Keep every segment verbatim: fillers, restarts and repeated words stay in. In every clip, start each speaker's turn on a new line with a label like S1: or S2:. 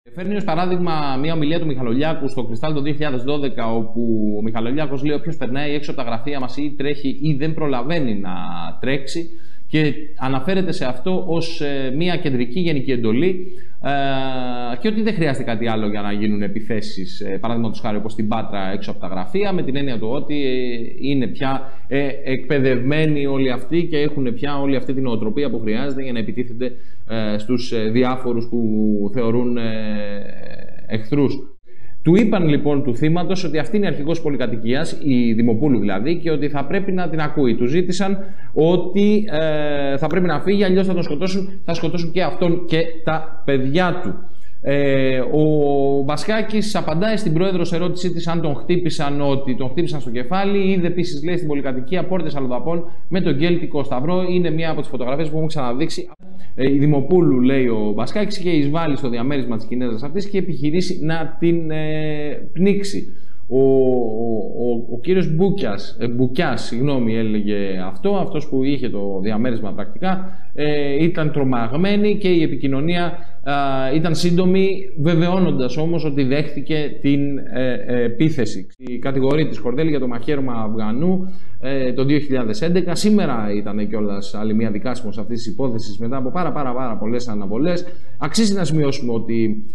S1: Φέρνει ως παράδειγμα μια ομιλία του Μιχαλολιάκου στο Κρυστάλλ το δύο χιλιάδες δώδεκα, όπου ο Μιχαλολιάκος λέει: όποιος περνάει έξω από τα γραφεία μας ή τρέχει ή δεν προλαβαίνει να τρέξει, και αναφέρεται σε αυτό ως ε, μια κεντρική γενική εντολή, ε, και ότι δεν χρειάζεται κάτι άλλο για να γίνουν επιθέσεις, ε, παραδείγματος χάρη όπως στην Πάτρα έξω από τα γραφεία, με την έννοια του ότι ε, είναι πια ε, εκπαιδευμένοι όλοι αυτοί και έχουν πια όλη αυτή την νοοτροπία που χρειάζεται για να επιτίθενται ε, στους ε, διάφορους που θεωρούν ε, εχθρούς. Του είπαν λοιπόν του θύματος ότι αυτή είναι η αρχηγός πολυκατοικίας, η Δημοπούλου δηλαδή, και ότι θα πρέπει να την ακούει. Του ζήτησαν ότι ε, θα πρέπει να φύγει, αλλιώς θα τον σκοτώσουν, θα σκοτώσουν και αυτόν και τα παιδιά του. Ε, ο Μπασκάκης απαντάει στην πρόεδρο σε ερώτησή της αν τον χτύπησαν, ότι τον χτύπησαν στο κεφάλι. Είδε επίσης, λέει, στην πολυκατοικία πόρτες αλλοδαπών με τον κέλτικο σταυρό. Είναι μια από τις φωτογραφίες που μου ξαναδείξει. Ε, η Δημοπούλου, λέει ο Μπασκάκης, είχε εισβάλει στο διαμέρισμα της Κινέζας αυτής και επιχειρήσει να την ε, πνίξει. Ο, ο, ο, ο κύριος Μπούκιας, ε, Μπουκιάς, συγγνώμη, έλεγε αυτό, αυτός που είχε το διαμέρισμα πρακτικά, ε, ήταν τρομαγμένη και η επικοινωνία ε, ήταν σύντομη, βεβαιώνοντας όμως ότι δέχτηκε την ε, ε, επίθεση. Η κατηγορία της Κορδέλη για το μαχαίρωμα Αφγανού ε, το δύο χιλιάδες έντεκα, σήμερα ήταν κιόλας άλλη μια δικάσιμος αυτής της υπόθεσης μετά από πάρα πάρα πάρα πολλές αναβολές. Αξίζει να σημειώσουμε ότι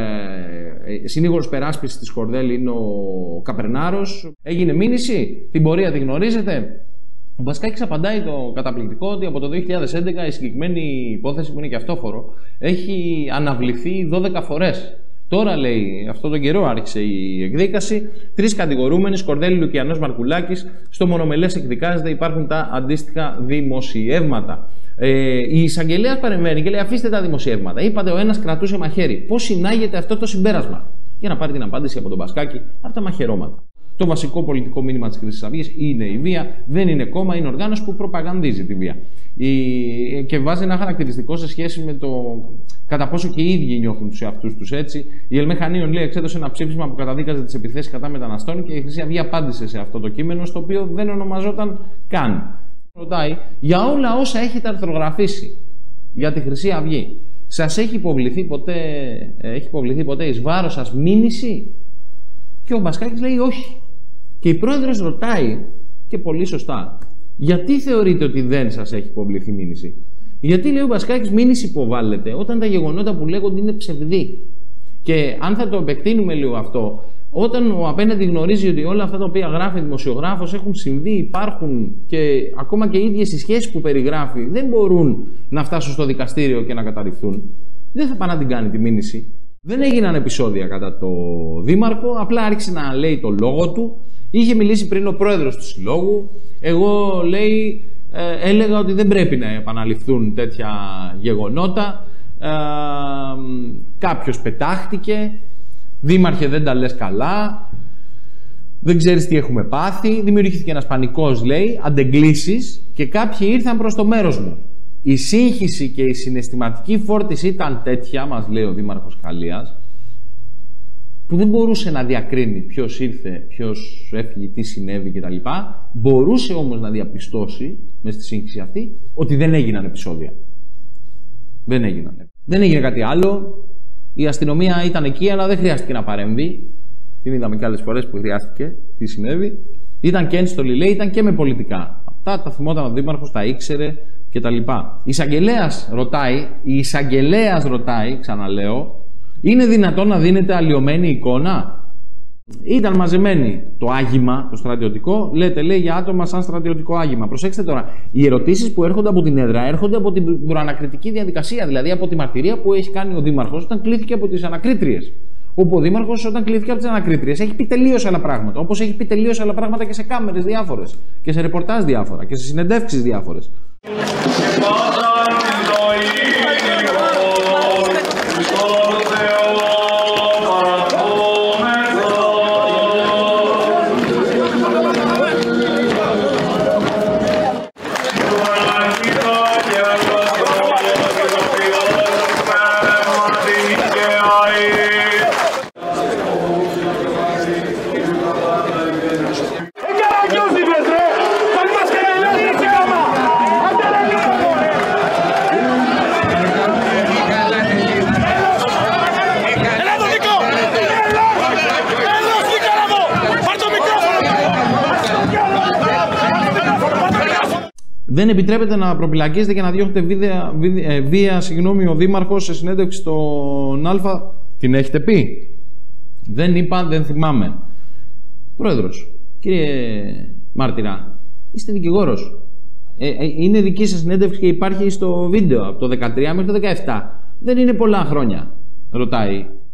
S1: ε, συνήγορος περάσπισης της Κορδέλη είναι ο Καπερνάρος. Έγινε μήνυση, την πορεία τη γνωρίζετε. Ο Μπασκάκης απαντάει το καταπληκτικό ότι από το δύο χιλιάδες έντεκα η συγκεκριμένη υπόθεση, που είναι και αυτόφορο, έχει αναβληθεί δώδεκα φορές. Τώρα, λέει, αυτόν τον καιρό άρχισε η εκδίκαση. Τρεις κατηγορούμενοι, Κορδέλη, Λουκιανός, Μαρκουλάκης. Στο μονομελές εκδικάζεται, υπάρχουν τα αντίστοιχα δημοσιεύματα. Ε, η εισαγγελέας παρεμβαίνει και λέει: αφήστε τα δημοσιεύματα. Είπατε ο ένας κρατούσε μαχαίρι. Πώς συνάγεται αυτό το συμπέρασμα? Για να πάρει την απάντηση από τον Μπασκάκη από τα μαχαιρώματα. Το βασικό πολιτικό μήνυμα της Χρυσής Αυγής είναι η βία, δεν είναι κόμμα, είναι οργάνωση που προπαγανδίζει τη βία. Η... Και βάζει ένα χαρακτηριστικό σε σχέση με το κατά πόσο και οι ίδιοι νιώθουν τους εαυτούς τους έτσι. Η Ελμεχανίων, λέει, εξέδωσε ένα ψήφισμα που καταδίκαζε τις επιθέσεις κατά μεταναστών και η Χρυσή Αυγή απάντησε σε αυτό το κείμενο, στο οποίο δεν ονομαζόταν καν. Ρωτάει για όλα όσα έχετε αρθρογραφήσει για τη Χρυσή Αυγή. Σας έχει υποβληθεί ποτέ, έχει υποβληθεί ποτέ εις βάρος σας μήνυση? Και ο Μπασκάκης λέει όχι. Και η πρόεδρος ρωτάει, και πολύ σωστά, γιατί θεωρείτε ότι δεν σας έχει υποβληθεί μήνυση? Γιατί, λέει ο Μπασκάκης, μήνυση υποβάλλεται όταν τα γεγονότα που λέγονται είναι ψευδή. Και αν θα το επεκτείνουμε λίγο αυτό, όταν ο απέναντι γνωρίζει ότι όλα αυτά τα οποία γράφει ο δημοσιογράφος έχουν συμβεί, υπάρχουν, και ακόμα και οι ίδιες οι σχέσεις που περιγράφει δεν μπορούν να φτάσουν στο δικαστήριο και να καταρριφθούν, δεν θα πάει να την κάνει τη μήνυση. Δεν έγιναν επεισόδια κατά το δήμαρχο, απλά άρχισε να λέει το λόγο του. Είχε μιλήσει πριν ο πρόεδρος του συλλόγου. Εγώ, λέει, ε, έλεγα ότι δεν πρέπει να επαναληφθούν τέτοια γεγονότα. Ε, κάποιος πετάχτηκε. Δήμαρχε, δεν τα λες καλά. Δεν ξέρεις τι έχουμε πάθει. Δημιουργήθηκε ένας πανικός, λέει, αντεγκλήσεις, και κάποιοι ήρθαν προς το μέρος μου. Η σύγχυση και η συναισθηματική φόρτιση ήταν τέτοια, μας λέει ο Δήμαρχος Χαλίας, που δεν μπορούσε να διακρίνει ποιος ήρθε, ποιος έφυγε, τι συνέβη κτλ. Μπορούσε όμως να διαπιστώσει, μέσα στη σύγχυση αυτή, ότι δεν έγιναν επεισόδια. Δεν έγιναν. Δεν έγινε κάτι άλλο. Η αστυνομία ήταν εκεί, αλλά δεν χρειάστηκε να παρέμβει. Την είδαμε και άλλες φορές που χρειάστηκε, τι συνέβη. Ήταν και ένστολη, λέει, ήταν και με πολιτικά. Αυτά τα θυμόταν ο Δήμαρχος, τα ήξερε κτλ. Η εισαγγελέας ρωτάει, η εισαγγελέας ρωτάει, ξαναλέω, είναι δυνατόν να δίνεται αλλοιωμένη εικόνα? Ήταν μαζεμένοι το άγημα, το στρατιωτικό, λέτε, λέει, για άτομα σαν στρατιωτικό άγημα. Προσέξτε τώρα, οι ερωτήσεις που έρχονται από την έδρα έρχονται από την προανακριτική διαδικασία, δηλαδή από τη μαρτυρία που έχει κάνει ο Δήμαρχος όταν κλήθηκε από τις ανακρίτριες. Όπου ο Δήμαρχος, όταν κλήθηκε από τις ανακρίτριες, έχει πει τελείως άλλα πράγματα. Όπως έχει πει τελείως άλλα πράγματα και σε κάμερες διάφορες, και σε ρεπορτάζ διάφορα, και σε συνεντεύξεις διάφορες.
S2: ¡Ay,
S1: Δεν επιτρέπεται να προπυλακίζετε και να διώχνετε βία, βία, βία συγγνώμη, ο Δήμαρχος σε συνέντευξη στον Α. Την έχετε πει? Δεν είπα, δεν θυμάμαι. Πρόεδρος, κύριε μάρτυρα, είστε δικηγόρος. Ε, ε, είναι δική σας συνέντευξη και υπάρχει στο βίντεο από το δεκατρία μέχρι το δεκαεπτά. Δεν είναι πολλά χρόνια, ρωτάει